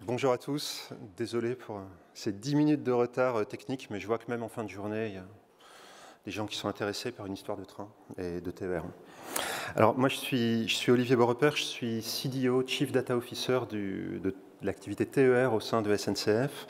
Bonjour à tous, désolé pour ces 10 minutes de retard technique, mais je vois que même en fin de journée, il y a des gens qui sont intéressés par une histoire de train et de TER. Alors moi je suis Olivier Beaurepaire, je suis CDO, Chief Data Officer de l'activité TER au sein de SNCF.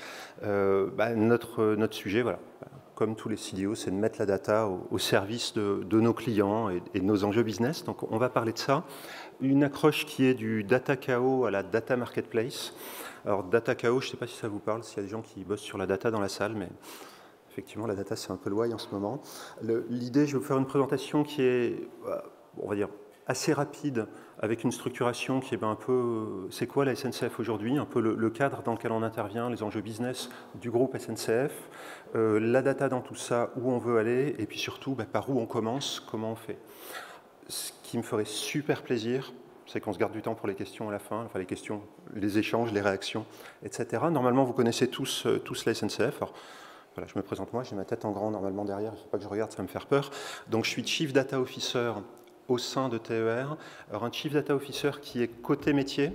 Notre sujet, voilà, comme tous les CDO, c'est de mettre la data au service de nos clients et de nos enjeux business. Donc on va parler de ça. Une accroche qui est du data KO à la data marketplace. Alors data KO, je ne sais pas si ça vous parle, s'il y a des gens qui bossent sur la data dans la salle, mais effectivement la data c'est un peu loin en ce moment. L'idée, je vais vous faire une présentation qui est, on va dire, assez rapide, avec une structuration qui est un peu, c'est quoi la SNCF aujourd'hui, un peu le cadre dans lequel on intervient, les enjeux business du groupe SNCF, la data dans tout ça, où on veut aller, et puis surtout par où on commence, comment on fait. Ce qui me ferait super plaisir, c'est qu'on se garde du temps pour les questions à la fin, enfin les questions, les échanges, les réactions, etc. Normalement, vous connaissez tous la SNCF. Alors, voilà, je me présente moi, j'ai ma tête en grand normalement derrière, il ne faut pas que je regarde, ça va me faire peur. Donc je suis Chief Data Officer au sein de TER. Alors un Chief Data Officer qui est côté métier.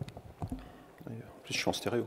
En plus, je suis en stéréo.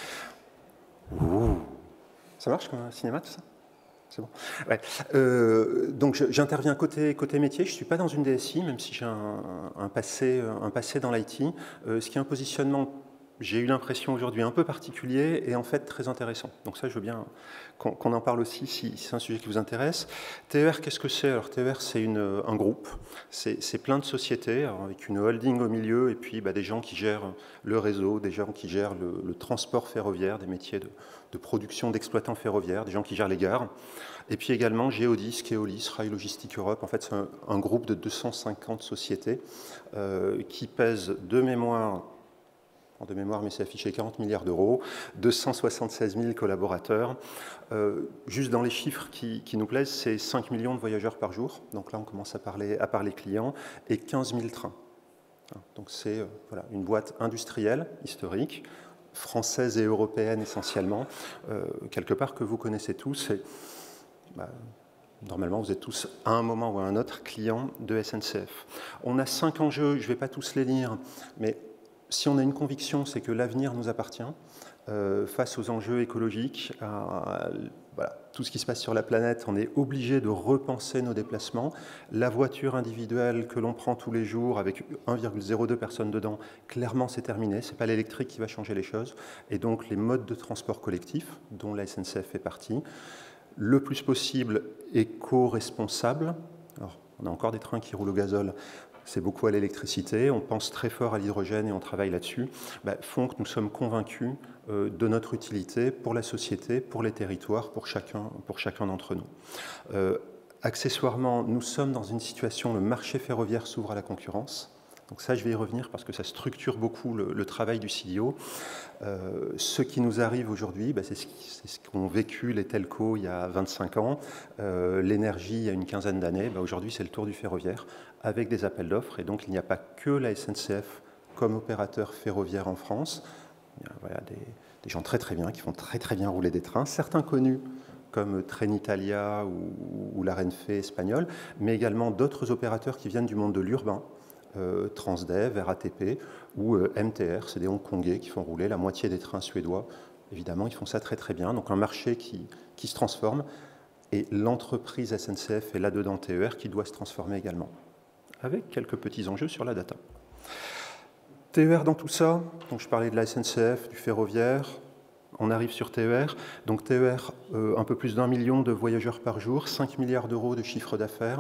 Ouh. Ça marche comme un cinéma, tout ça? C'est bon. Ouais. Donc j'interviens côté métier, je ne suis pas dans une DSI, même si j'ai un passé dans l'IT, ce qui est un positionnement, j'ai eu l'impression aujourd'hui, un peu particulier et en fait très intéressant. Donc ça, je veux bien qu'on en parle aussi si c'est un sujet qui vous intéresse. TER, qu'est-ce que c'est? Alors TER, c'est un groupe, c'est plein de sociétés, alors, avec une holding au milieu et puis des gens qui gèrent le réseau, des gens qui gèrent le transport ferroviaire, des métiers de production d'exploitants ferroviaires, des gens qui gèrent les gares. Et puis également Geodis, Keolis, Rail Logistique Europe. En fait, c'est un groupe de 250 sociétés qui pèsent de mémoire, mais c'est affiché 40 milliards d'euros, 276 000 collaborateurs. Juste dans les chiffres qui nous plaisent, c'est 5 millions de voyageurs par jour. Donc là, on commence à parler clients, et 15 000 trains. Donc c'est une boîte industrielle, historique, française et européenne essentiellement, quelque part que vous connaissez tous. Normalement, vous êtes tous, à un moment ou à un autre, clients de SNCF. On a 5 enjeux, je ne vais pas tous les lire, mais si on a une conviction, c'est que l'avenir nous appartient, face aux enjeux écologiques, tout ce qui se passe sur la planète, on est obligé de repenser nos déplacements. La voiture individuelle que l'on prend tous les jours avec 1,02 personnes dedans, clairement c'est terminé, ce n'est pas l'électrique qui va changer les choses. Et donc les modes de transport collectif, dont la SNCF fait partie, le plus possible éco-responsable. Alors, on a encore des trains qui roulent au gazole, c'est beaucoup à l'électricité, on pense très fort à l'hydrogène et on travaille là-dessus, font que nous sommes convaincus de notre utilité pour la société, pour les territoires, pour chacun d'entre nous. Accessoirement, nous sommes dans une situation, le marché ferroviaire s'ouvre à la concurrence. Donc ça, je vais y revenir parce que ça structure beaucoup le travail du CDO. Ce qui nous arrive aujourd'hui, c'est ce qu'ont vécu les telcos il y a 25 ans, l'énergie il y a une quinzaine d'années. Aujourd'hui, c'est le tour du ferroviaire avec des appels d'offres. Et donc, il n'y a pas que la SNCF comme opérateur ferroviaire en France. Il y a des gens très très bien qui font très très bien rouler des trains, certains connus comme Trenitalia ou la Renfe espagnole, mais également d'autres opérateurs qui viennent du monde de l'urbain, Transdev, RATP ou MTR, c'est des Hongkongais qui font rouler la moitié des trains suédois. Évidemment, ils font ça très très bien. Donc un marché qui se transforme et l'entreprise SNCF est là-dedans TER qui doit se transformer également, avec quelques petits enjeux sur la data. TER dans tout ça, donc je parlais de la SNCF, du ferroviaire, on arrive sur TER. Donc TER, un peu plus d'1 million de voyageurs par jour, 5 milliards d'euros de chiffre d'affaires,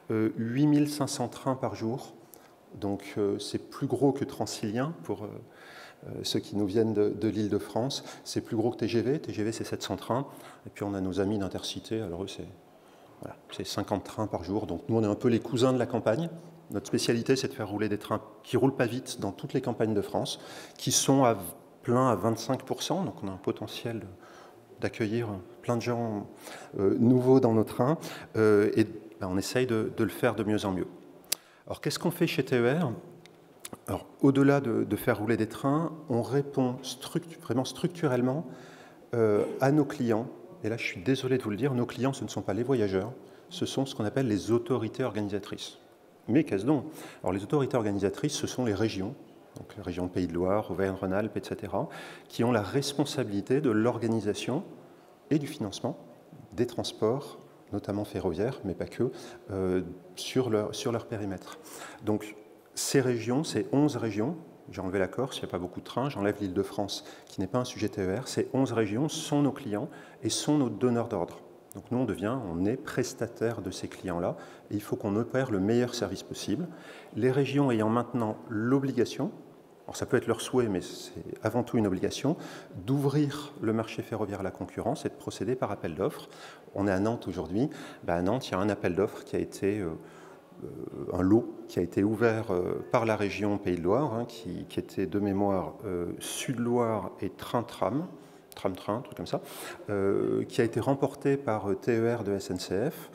8 500 trains par jour. Donc c'est plus gros que Transilien pour ceux qui nous viennent de l'Île-de-France. C'est plus gros que TGV. TGV, c'est 700 trains. Et puis on a nos amis d'Intercité. Alors eux, c'est 50 trains par jour. Donc nous, on est un peu les cousins de la campagne. Notre spécialité, c'est de faire rouler des trains qui ne roulent pas vite dans toutes les campagnes de France, qui sont à plein à 25%. Donc on a un potentiel d'accueillir plein de gens nouveaux dans nos trains. Et on essaye de le faire de mieux en mieux. Alors, qu'est-ce qu'on fait chez TER? Alors, au-delà de faire rouler des trains, on répond vraiment structurellement à nos clients. Et là, je suis désolé de vous le dire, nos clients, ce ne sont pas les voyageurs, ce sont ce qu'on appelle les autorités organisatrices. Mais qu'est-ce donc? Alors, les autorités organisatrices, ce sont les régions, donc la région Pays de Loire, Auvergne-Rhône-Alpes, etc., qui ont la responsabilité de l'organisation et du financement des transports, notamment ferroviaires, mais pas que, sur leur périmètre. Donc ces régions, ces 11 régions, j'ai enlevé la Corse, il n'y a pas beaucoup de trains, j'enlève l'Île-de-France, qui n'est pas un sujet TER, ces 11 régions sont nos clients et sont nos donneurs d'ordre. Donc nous, on est prestataire de ces clients-là, et il faut qu'on opère le meilleur service possible. Les régions ayant maintenant l'obligation, alors ça peut être leur souhait, mais c'est avant tout une obligation, d'ouvrir le marché ferroviaire à la concurrence et de procéder par appel d'offres. On est à Nantes aujourd'hui. À Nantes, il y a un appel d'offres qui a été un lot qui a été ouvert par la région Pays de Loire, qui était de mémoire Sud-Loire et Train-Tram, Tram-Train, truc comme ça, qui a été remporté par TER de SNCF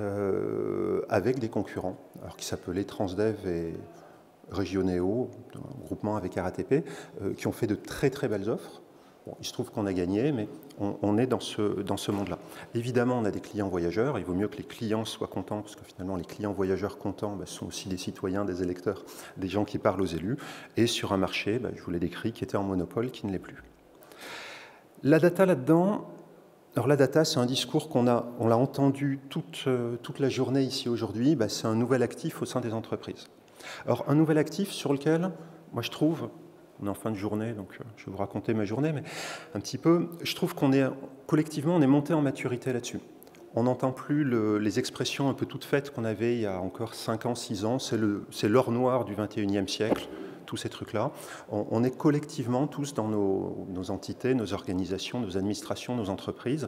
avec des concurrents, alors qui s'appelaient Transdev et Régionéo, un groupement avec RATP, qui ont fait de très très belles offres. Bon, il se trouve qu'on a gagné, mais on est dans ce monde-là. Évidemment, on a des clients voyageurs. Il vaut mieux que les clients soient contents, parce que finalement, les clients voyageurs contents sont aussi des citoyens, des électeurs, des gens qui parlent aux élus. Et sur un marché, je vous l'ai décrit, qui était en monopole, qui ne l'est plus. La data là-dedans, alors la data, c'est un discours on l'a entendu toute la journée ici aujourd'hui. C'est un nouvel actif au sein des entreprises. Alors, un nouvel actif sur lequel, moi je trouve, on est en fin de journée, donc je vais vous raconter ma journée, mais un petit peu, je trouve collectivement, on est monté en maturité là-dessus. On n'entend plus les expressions un peu toutes faites qu'on avait il y a encore 5 ans, 6 ans, c'est l'or noir du 21e siècle, tous ces trucs-là. On est collectivement tous dans nos entités, nos organisations, nos administrations, nos entreprises.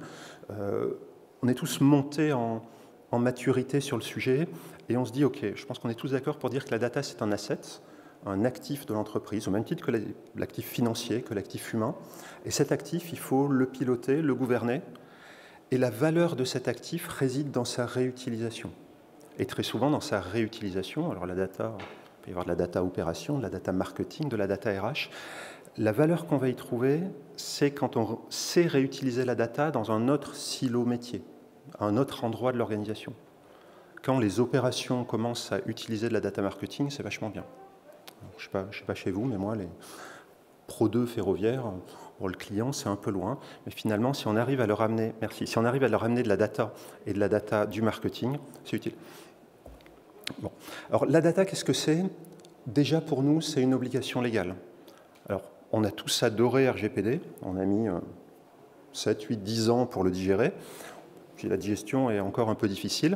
On est tous montés en maturité sur le sujet, et on se dit, OK, je pense qu'on est tous d'accord pour dire que la data, c'est un asset, un actif de l'entreprise, au même titre que l'actif financier, que l'actif humain. Et cet actif, il faut le piloter, le gouverner, et la valeur de cet actif réside dans sa réutilisation. Et très souvent, dans sa réutilisation, alors la data, il peut y avoir de la data opération, de la data marketing, de la data RH, la valeur qu'on va y trouver, c'est quand on sait réutiliser la data dans un autre silo métier, à un autre endroit de l'organisation. Quand les opérations commencent à utiliser de la data marketing, c'est vachement bien. Alors, je ne sais pas chez vous, mais moi, les Pro 2 ferroviaires, pour le client, c'est un peu loin. Mais finalement, si on arrive à leur amener, si on arrive à leur amener de la data et de la data du marketing, c'est utile. Bon. Alors, la data, qu'est-ce que c'est? Déjà, pour nous, c'est une obligation légale. Alors, on a tous adoré RGPD. On a mis 7, 8, 10 ans pour le digérer. Puis la digestion est encore un peu difficile.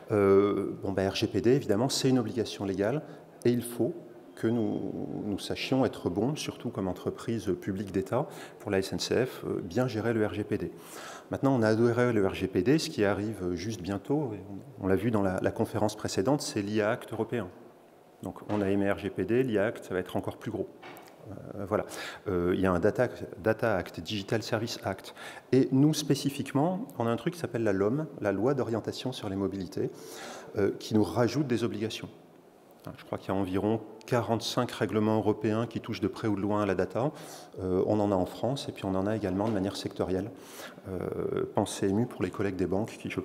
RGPD, évidemment, c'est une obligation légale et il faut que nous sachions être bons, surtout comme entreprise publique d'État, pour la SNCF, bien gérer le RGPD. Maintenant, on a adoré le RGPD, ce qui arrive juste bientôt, et on l'a vu dans la conférence précédente, c'est l'IA Act européen. Donc on a aimé RGPD, l'IA Act, ça va être encore plus gros. Voilà. Il y a un Data Act, Digital Service Act. Et nous, spécifiquement, on a un truc qui s'appelle la LOM, la Loi d'orientation sur les mobilités, qui nous rajoute des obligations. Je crois qu'il y a environ 45 règlements européens qui touchent de près ou de loin à la data. On en a en France, et puis on en a également de manière sectorielle. Pensez ému pour les collègues des banques qui,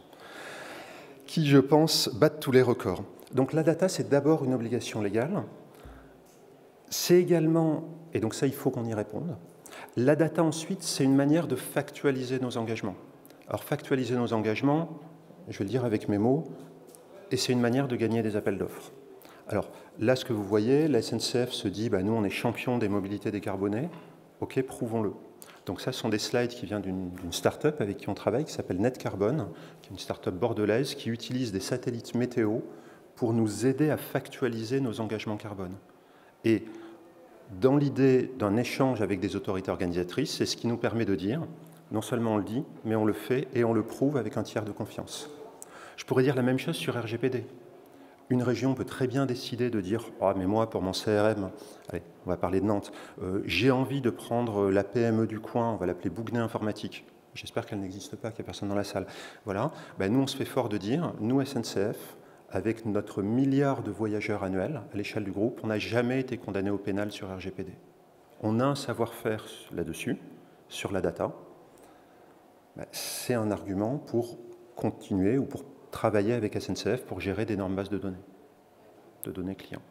je pense, battent tous les records. Donc la data, c'est d'abord une obligation légale. C'est également, et donc ça, il faut qu'on y réponde, la data ensuite, c'est une manière de factualiser nos engagements. Alors factualiser nos engagements, je vais le dire avec mes mots, et c'est une manière de gagner des appels d'offres. Alors là, ce que vous voyez, la SNCF se dit, nous on est champion des mobilités décarbonées, ok, prouvons-le. Donc ça, ce sont des slides qui viennent d'une start-up avec qui on travaille, qui s'appelle NetCarbone, qui est une start-up bordelaise, qui utilise des satellites météo pour nous aider à factualiser nos engagements carbone. Et dans l'idée d'un échange avec des autorités organisatrices, c'est ce qui nous permet de dire, non seulement on le dit, mais on le fait et on le prouve avec un tiers de confiance. Je pourrais dire la même chose sur RGPD. Une région peut très bien décider de dire « Ah, mais moi, pour mon CRM, allez, on va parler de Nantes, j'ai envie de prendre la PME du coin, on va l'appeler Bouguenais Informatique. J'espère qu'elle n'existe pas, qu'il n'y a personne dans la salle. Voilà. Nous, on se fait fort de dire, nous, SNCF, avec notre milliard de voyageurs annuels à l'échelle du groupe, on n'a jamais été condamné au pénal sur RGPD. On a un savoir-faire là-dessus, sur la data. C'est un argument pour continuer ou pour travailler avec SNCF pour gérer d'énormes bases de données clients.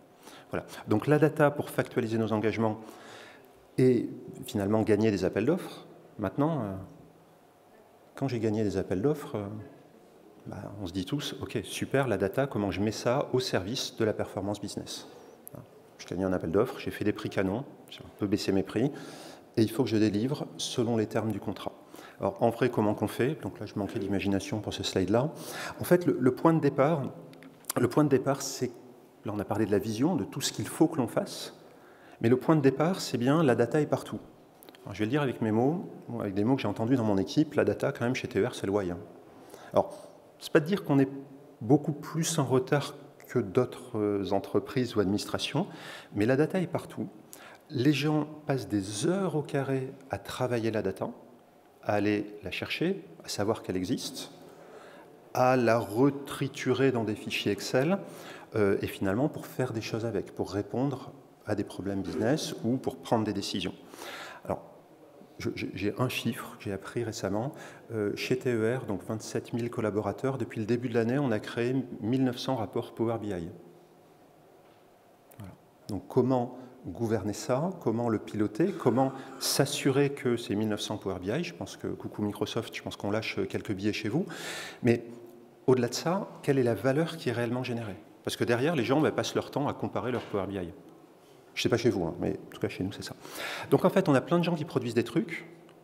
Voilà. Donc la data pour factualiser nos engagements et finalement gagner des appels d'offres. Maintenant, quand j'ai gagné des appels d'offres, on se dit tous, ok, super, la data, comment je mets ça au service de la performance business. Je gagne un appel d'offres, j'ai fait des prix canons, j'ai un peu baissé mes prix, et il faut que je délivre selon les termes du contrat. Alors en vrai, comment qu'on fait? Donc là, je manquais d'imagination pour ce slide-là. En fait, le point de départ, c'est, là on a parlé de la vision, de tout ce qu'il faut que l'on fasse, mais le point de départ, c'est bien, la data est partout. Alors, je vais le dire avec mes mots, avec des mots que j'ai entendus dans mon équipe, la data, quand même, chez TER, c'est le why. Alors, c'est pas de dire qu'on est beaucoup plus en retard que d'autres entreprises ou administrations, mais la data est partout. Les gens passent des heures au carré à travailler la data, à aller la chercher, à savoir qu'elle existe, à la retriturer dans des fichiers Excel, et finalement pour faire des choses avec, pour répondre à des problèmes business ou pour prendre des décisions. Alors, j'ai un chiffre que j'ai appris récemment. Chez TER, donc 27 000 collaborateurs, depuis le début de l'année, on a créé 1900 rapports Power BI. Voilà. Donc comment gouverner ça, comment le piloter, comment s'assurer que ces 1900 Power BI, je pense que, coucou Microsoft, je pense qu'on lâche quelques billets chez vous, mais au-delà de ça, quelle est la valeur qui est réellement générée? Parce que derrière, les gens passent leur temps à comparer leur Power BI. Je ne sais pas chez vous, hein, mais en tout cas chez nous, c'est ça. Donc en fait, on a plein de gens qui produisent des trucs,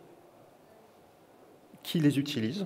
qui les utilisent.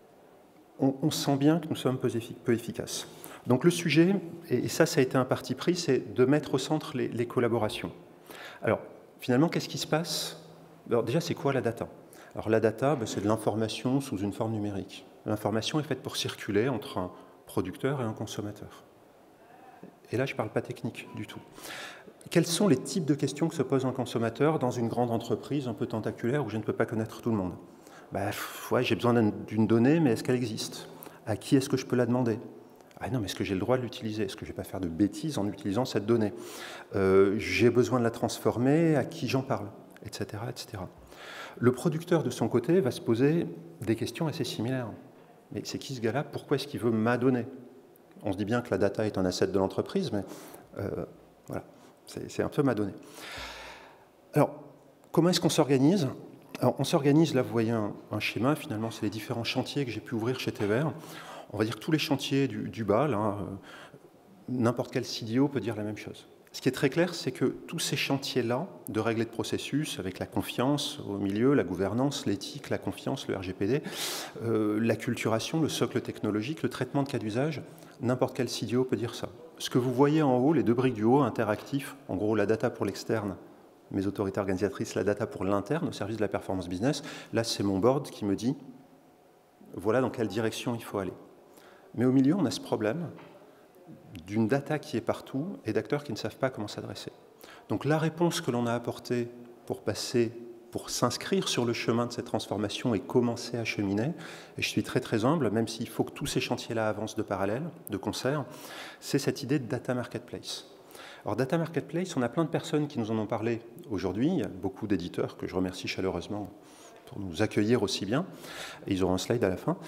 On sent bien que nous sommes peu efficaces. Donc le sujet, et ça a été un parti pris, c'est de mettre au centre les collaborations. Alors finalement, qu'est-ce qui se passe? Alors déjà, c'est quoi la data? Alors la data, c'est de l'information sous une forme numérique. L'information est faite pour circuler entre un producteur et un consommateur. Et là, je ne parle pas technique du tout. Quels sont les types de questions que se pose un consommateur dans une grande entreprise un peu tentaculaire où je ne peux pas connaître tout le monde? Ouais, j'ai besoin d'une donnée, mais est-ce qu'elle existe? À qui est-ce que je peux la demander? Ah non, mais est-ce que j'ai le droit de l'utiliser? Est-ce que je ne vais pas faire de bêtises en utilisant cette donnée? J'ai besoin de la transformer, à qui j'en parle? Etc., etc. Le producteur, de son côté, va se poser des questions assez similaires. Mais c'est qui ce gars-là? Pourquoi est-ce qu'il veut ma donnée? On se dit bien que la data est un asset de l'entreprise, mais voilà, c'est un peu ma donnée. Alors, comment est-ce qu'on s'organise? Alors, on s'organise, là, vous voyez un schéma, finalement, c'est les différents chantiers que j'ai pu ouvrir chez TER. On va dire tous les chantiers du bas, là, n'importe quel CDO peut dire la même chose. Ce qui est très clair, c'est que tous ces chantiers-là, de règles et de processus, avec la confiance au milieu, la gouvernance, l'éthique, la confiance, le RGPD, l'acculturation, le socle technologique, le traitement de cas d'usage, n'importe quel CDO peut dire ça. Ce que vous voyez en haut, les deux briques du haut, interactifs, en gros la data pour l'externe, mes autorités organisatrices, la data pour l'interne, au service de la performance business, là c'est mon board qui me dit, voilà dans quelle direction il faut aller. Mais au milieu, on a ce problème d'une data qui est partout et d'acteurs qui ne savent pas comment s'adresser. Donc la réponse que l'on a apportée pour s'inscrire sur le chemin de cette transformation et commencer à cheminer, et je suis très très humble, même s'il faut que tous ces chantiers-là avancent de parallèle, de concert, c'est cette idée de data marketplace. Alors data marketplace, on a plein de personnes qui nous en ont parlé aujourd'hui, il y a beaucoup d'éditeurs que je remercie chaleureusement pour nous accueillir aussi bien, et ils auront un slide à la fin.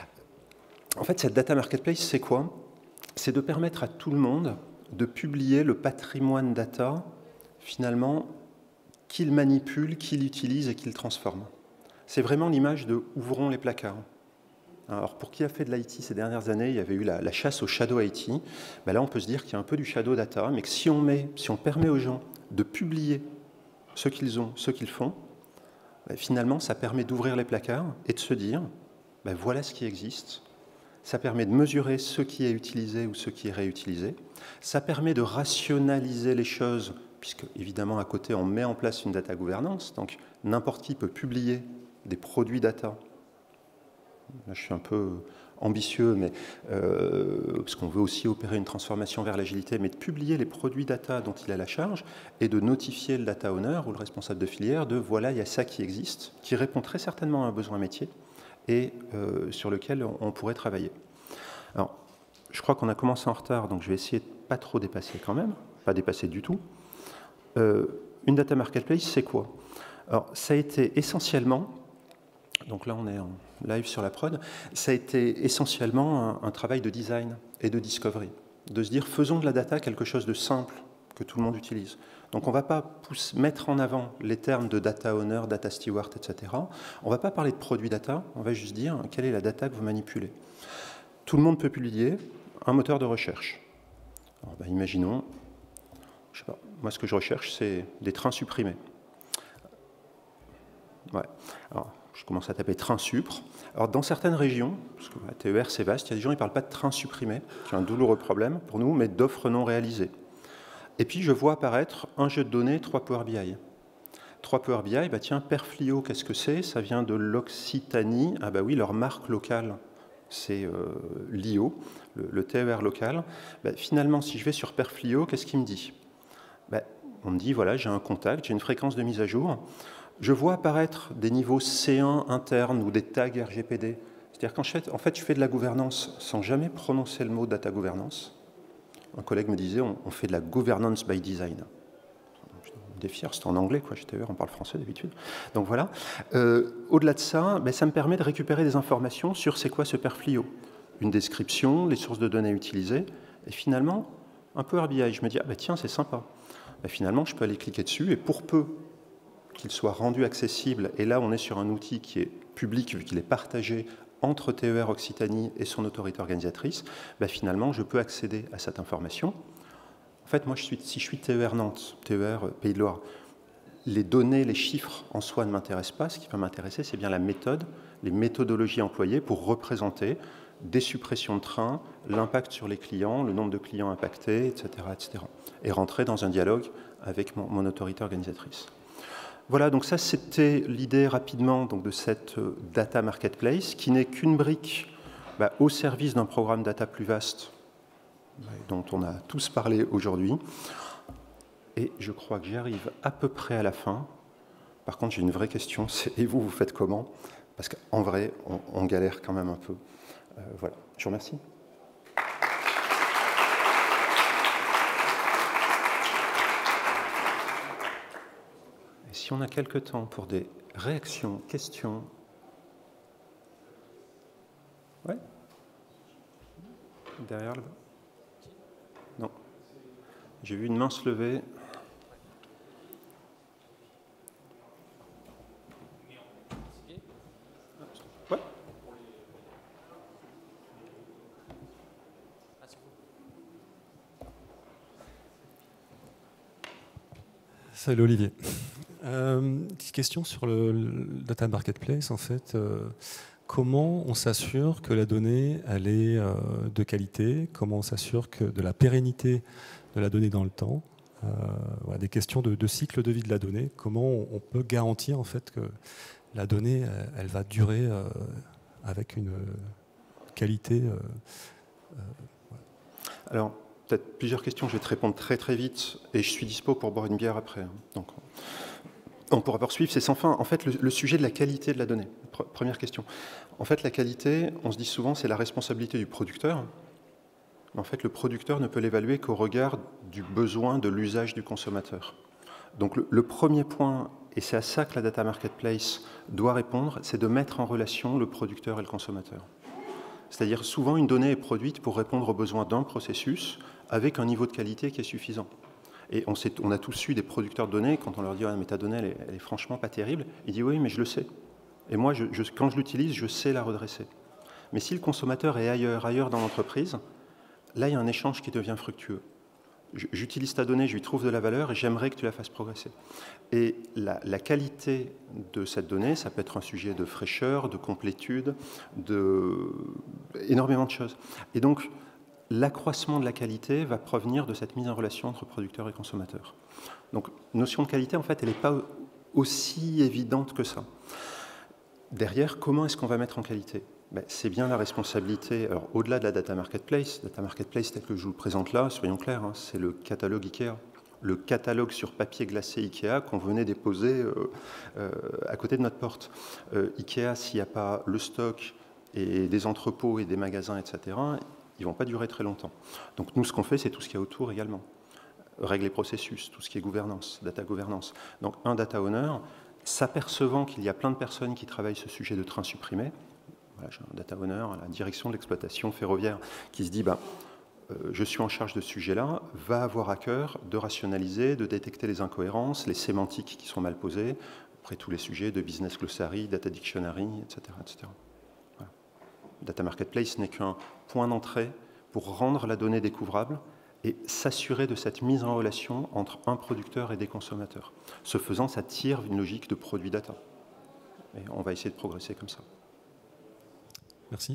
En fait, cette data marketplace, c'est quoi? C'est de permettre à tout le monde de publier le patrimoine data, finalement, qu'il manipule, qu'il utilise et qu'il transforme. C'est vraiment l'image de « ouvrons les placards ». Alors, pour qui a fait de l'IT ces dernières années, il y avait eu la chasse au shadow IT. Ben là, on peut se dire qu'il y a un peu du shadow data, mais que si on permet aux gens de publier ce qu'ils ont, ce qu'ils font, ben finalement, ça permet d'ouvrir les placards et de se dire ben voilà ce qui existe. Ça permet de mesurer ce qui est utilisé ou ce qui est réutilisé. Ça permet de rationaliser les choses, puisque évidemment à côté on met en place une data gouvernance, donc n'importe qui peut publier des produits data. Là je suis un peu ambitieux, mais parce qu'on veut aussi opérer une transformation vers l'agilité, mais de publier les produits data dont il a la charge et de notifier le data owner ou le responsable de filière de voilà, il y a ça qui existe, qui répond très certainement à un besoin métier et sur lequel on pourrait travailler. Alors, je crois qu'on a commencé en retard, donc je vais essayer de ne pas trop dépasser quand même, pas dépasser du tout. Une data marketplace, c'est quoi? Alors, ça a été essentiellement, donc là on est en live sur la prod, ça a été essentiellement un travail de design et de discovery, de se dire faisons de la data quelque chose de simple, que tout le monde utilise. Donc on ne va pas mettre en avant les termes de data owner, data steward, etc. On ne va pas parler de produit data, on va juste dire quelle est la data que vous manipulez. Tout le monde peut publier un moteur de recherche. Alors, imaginons, je sais pas, moi ce que je recherche c'est des trains supprimés. Ouais. Alors, je commence à taper train supre. Alors dans certaines régions, parce que TER c'est vaste, il y a des gens qui ne parlent pas de train supprimé, qui est un douloureux problème pour nous, mais d'offres non réalisées. Et puis je vois apparaître un jeu de données 3 Power BI. 3 Power BI, tiens, Perflio, qu'est-ce que c'est? Ça vient de l'Occitanie. Ah oui, leur marque locale, c'est l'IO, le TER local. Finalement, si je vais sur Perflio, qu'est-ce qu'il me dit? On me dit, voilà, j'ai un contact, j'ai une fréquence de mise à jour. Je vois apparaître des niveaux C1 internes ou des tags RGPD. C'est-à-dire qu'en fait, je fais de la gouvernance sans jamais prononcer le mot data governance. Un collègue me disait, on fait de la governance by design. J'étais fier, c'était en anglais, quoi. J'étais on parle français d'habitude. Donc voilà. Au-delà de ça, ça me permet de récupérer des informations sur c'est quoi ce Perflio. Une description, les sources de données utilisées, et finalement, un Power BI. Je me dis, tiens, c'est sympa. Finalement, je peux aller cliquer dessus, et pour peu qu'il soit rendu accessible, et là, on est sur un outil qui est public, vu qu'il est partagé entre TER Occitanie et son autorité organisatrice, finalement, je peux accéder à cette information. En fait, moi, si je suis TER Nantes, TER Pays de Loire, les données, les chiffres en soi ne m'intéressent pas. Ce qui va m'intéresser, c'est bien la méthode, les méthodologies employées pour représenter des suppressions de trains, l'impact sur les clients, le nombre de clients impactés, etc., etc. Et rentrer dans un dialogue avec mon autorité organisatrice. Voilà, donc ça, c'était l'idée rapidement donc, de cette data marketplace, qui n'est qu'une brique au service d'un programme data plus vaste, dont on a tous parlé aujourd'hui. Et je crois que j'arrive à peu près à la fin. Par contre, j'ai une vraie question, c'est et vous faites comment? Parce qu'en vrai, on galère quand même un peu. Voilà, je vous remercie. Et si on a quelques temps pour des réactions, questions. Ouais. Derrière là. Non. J'ai vu une main se lever. Ouais. Salut Olivier. Petite question sur le data marketplace. En fait, comment on s'assure que la donnée elle est de qualité? Comment on s'assure de la pérennité de la donnée dans le temps? Voilà, des questions de cycle de vie de la donnée. Comment on peut garantir en fait que la donnée elle va durer avec une qualité voilà. Alors, peut-être plusieurs questions, je vais te répondre très très vite et je suis dispo pour boire une bière après. Donc, on pourra poursuivre, c'est sans fin. En fait, le sujet de la qualité de la donnée, première question. En fait, la qualité, on se dit souvent, c'est la responsabilité du producteur. Mais en fait, le producteur ne peut l'évaluer qu'au regard du besoin de l'usage du consommateur. Donc le premier point, et c'est à ça que la data marketplace doit répondre, c'est de mettre en relation le producteur et le consommateur. C'est-à-dire souvent une donnée est produite pour répondre aux besoins d'un processus avec un niveau de qualité qui est suffisant. Et on a tous eu des producteurs de données, quand on leur dit ah, mais ta donnée elle est franchement pas terrible, ils disent oui mais je le sais. Et moi quand je l'utilise, je sais la redresser. Mais si le consommateur est ailleurs dans l'entreprise, là il y a un échange qui devient fructueux. J'utilise ta donnée, je lui trouve de la valeur et j'aimerais que tu la fasses progresser. Et la qualité de cette donnée, ça peut être un sujet de fraîcheur, de complétude, énormément de choses. Et donc, l'accroissement de la qualité va provenir de cette mise en relation entre producteur et consommateur. Donc, notion de qualité, en fait, elle n'est pas aussi évidente que ça. Derrière, comment est-ce qu'on va mettre en qualité? C'est bien la responsabilité, alors au-delà de la data marketplace tel que je vous le présente là, soyons clairs, hein, c'est le catalogue IKEA. Le catalogue sur papier glacé IKEA qu'on venait déposer à côté de notre porte. IKEA, s'il n'y a pas le stock et des entrepôts et des magasins, etc., ils ne vont pas durer très longtemps. Donc nous, ce qu'on fait, c'est tout ce qu'il y a autour également. Règles et processus, tout ce qui est gouvernance, data gouvernance. Donc un data owner, s'apercevant qu'il y a plein de personnes qui travaillent ce sujet de trains supprimés, voilà, j'ai un data owner à la direction de l'exploitation ferroviaire qui se dit je suis en charge de ce sujet-là, va avoir à cœur de rationaliser, de détecter les incohérences, les sémantiques qui sont mal posées, après tous les sujets de business glossary, data dictionary, etc. etc. Voilà. Data Marketplace n'est qu'un point d'entrée pour rendre la donnée découvrable et s'assurer de cette mise en relation entre un producteur et des consommateurs. Ce faisant, ça tire une logique de produit data. Et on va essayer de progresser comme ça. Merci.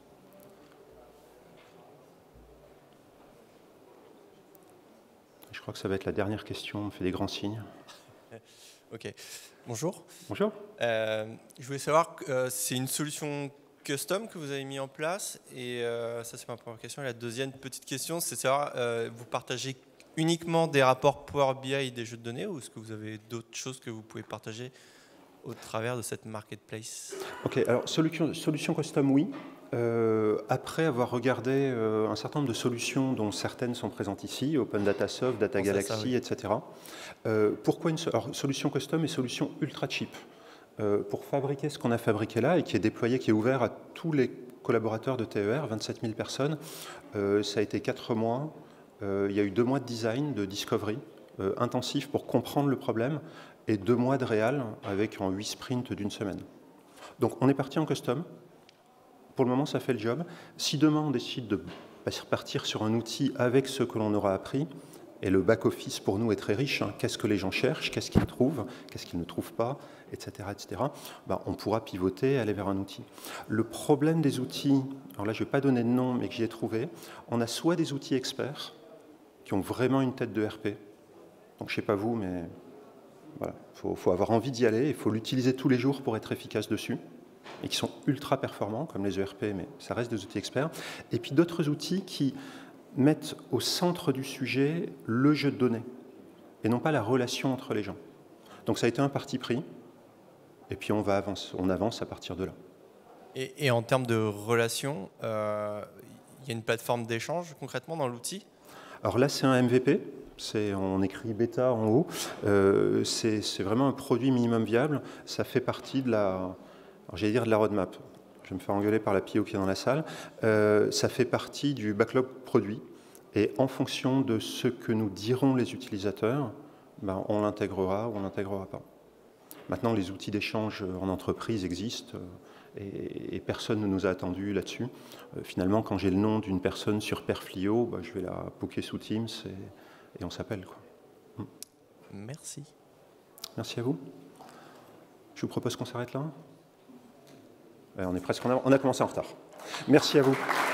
Je crois que ça va être la dernière question. On me fait des grands signes. Ok. Bonjour. Bonjour. Je voulais savoir, c'est une solution custom que vous avez mis en place. Et ça, c'est ma première question. Et la deuxième petite question, c'est de savoir, vous partagez uniquement des rapports Power BI des jeux de données ou est-ce que vous avez d'autres choses que vous pouvez partager au travers de cette marketplace? Ok, alors solution custom, oui. Après avoir regardé un certain nombre de solutions dont certaines sont présentes ici, Open Data Soft, Data Galaxy, oui, etc. Pourquoi solution custom et solution ultra cheap? Pour fabriquer ce qu'on a fabriqué là et qui est déployé, qui est ouvert à tous les collaborateurs de TER, 27 000 personnes, ça a été 4 mois. Il y a eu 2 mois de design, de discovery intensif pour comprendre le problème et 2 mois de réal avec en 8 sprints d'une semaine. Donc on est parti en custom. Pour le moment, ça fait le job. Si demain on décide de partir sur un outil avec ce que l'on aura appris, et le back-office pour nous est très riche, hein, qu'est-ce que les gens cherchent, qu'est-ce qu'ils trouvent, qu'est-ce qu'ils ne trouvent pas, etc. etc. Ben, on pourra pivoter et aller vers un outil. Le problème des outils, alors là je ne vais pas donner de nom, mais que j'y ai trouvé, on a soit des outils experts qui ont vraiment une tête de RP, donc je ne sais pas vous, mais voilà, faut avoir envie d'y aller, il faut l'utiliser tous les jours pour être efficace dessus, et qui sont ultra performants, comme les ERP, mais ça reste des outils experts. Et puis d'autres outils qui mettent au centre du sujet le jeu de données, et non pas la relation entre les gens. Donc ça a été un parti pris, et puis on avance à partir de là. Et en termes de relation, il y a une plateforme d'échange concrètement dans l'outil? Alors là, c'est un MVP. On écrit bêta en haut. C'est vraiment un produit minimum viable. Ça fait partie de la roadmap. Je vais me faire engueuler par la PO qui est dans la salle. Ça fait partie du backlog produit. Et en fonction de ce que nous diront les utilisateurs, ben, on l'intégrera ou on n'intégrera pas. Maintenant, les outils d'échange en entreprise existent et personne ne nous a attendu là-dessus. Finalement, quand j'ai le nom d'une personne sur Perflio, ben, je vais la poker sous Teams et on s'appelle, quoi. Merci. Merci à vous. Je vous propose qu'on s'arrête là. On est presque on a commencé en retard. Merci à vous.